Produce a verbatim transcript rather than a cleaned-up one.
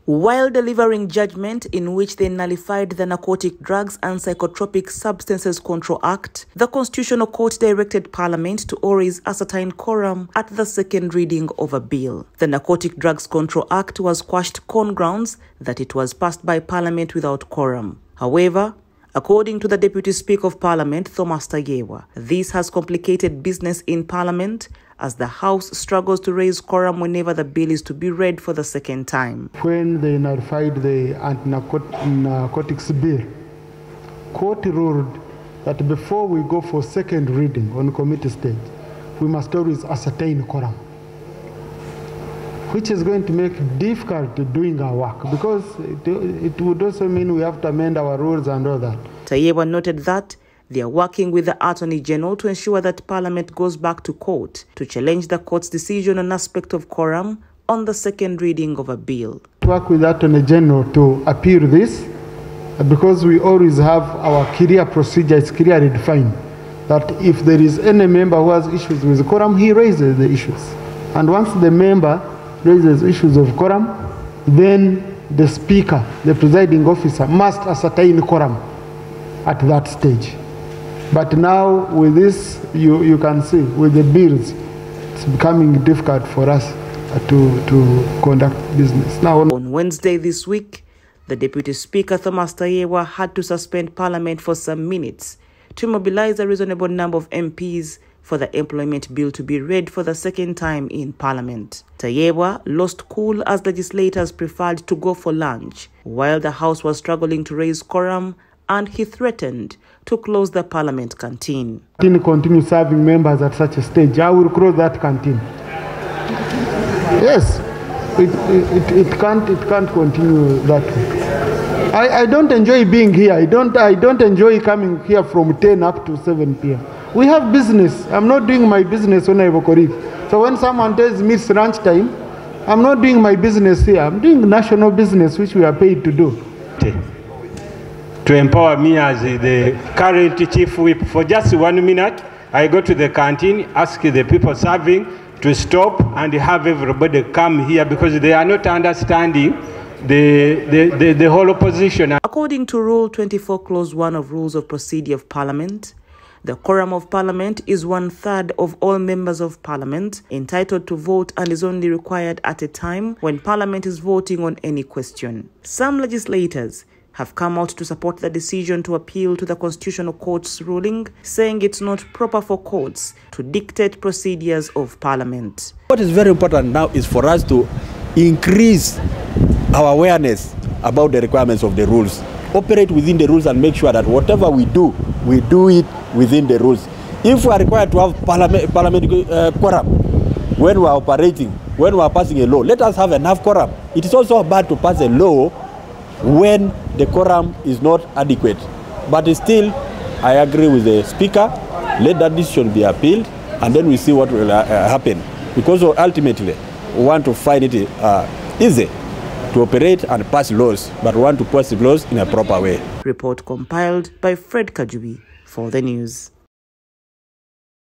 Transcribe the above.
While delivering judgment in which they nullified the Narcotic Drugs and Psychotropic Substances Control Act, the Constitutional Court directed Parliament to always ascertain quorum at the second reading of a bill. The Narcotic Drugs Control Act was quashed on grounds that it was passed by Parliament without quorum. However, according to the Deputy Speaker of Parliament, Thomas Tayewa, this has complicated business in Parliament as the House struggles to raise quorum whenever the bill is to be read for the second time. When they nullified the anti-narcotics bill, court ruled that before we go for second reading on committee stage, we must always ascertain quorum, which is going to make it difficult doing our work, because it, it would also mean we have to amend our rules and all that. Tayewa noted that they are working with the Attorney General to ensure that Parliament goes back to court to challenge the court's decision on aspect of quorum on the second reading of a bill. Work with the Attorney General to appeal this, because we always have our clear procedure, it's clearly defined that if there is any member who has issues with quorum, he raises the issues. And once the member raises issues of quorum, then the Speaker, the presiding officer, must ascertain quorum at that stage. But now with this, you, you can see, with the bills, it's becoming difficult for us to, to conduct business. Now, on Wednesday this week, the Deputy Speaker, Thomas Tayewa, had to suspend Parliament for some minutes to mobilize a reasonable number of M Ps for the employment bill to be read for the second time in Parliament. Tayewa lost cool as legislators preferred to go for lunch, while the House was struggling to raise quorum, and he threatened to close the Parliament canteen. Continue serving members at such a stage, I will close that canteen. Yes, it, it, it, can't, it can't continue that way. I, I don't enjoy being here. I don't, I don't enjoy coming here from ten up to seven p m We have business. I'm not doing my business when I have a colleague. So when someone tells me it's lunchtime, I'm not doing my business here. I'm doing national business, which we are paid to do. To empower me as the current chief whip for just one minute, I go to the canteen, ask the people serving to stop and have everybody come here because they are not understanding the, the, the, the whole opposition. According to Rule twenty-four, Clause one of Rules of Procedure of Parliament, the quorum of Parliament is one-third of all members of Parliament entitled to vote and is only required at a time when Parliament is voting on any question. Some legislators have come out to support the decision to appeal to the Constitutional Court's ruling, saying it's not proper for courts to dictate procedures of Parliament. What is very important now is for us to increase our awareness about the requirements of the rules, operate within the rules and make sure that whatever we do, we do it within the rules. If we are required to have parliament, parliament uh, quorum when we are operating, when we are passing a law, let us have enough quorum. It is also bad to pass a law when the quorum is not adequate. But still, I agree with the Speaker. Let that decision be appealed, and then we see what will uh, happen. Because ultimately, we want to find it uh, easy to operate and pass laws, but we want to pass laws in a proper way. Report compiled by Fred Kajui for the news.